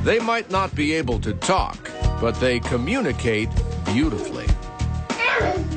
They might not be able to talk, but they communicate beautifully.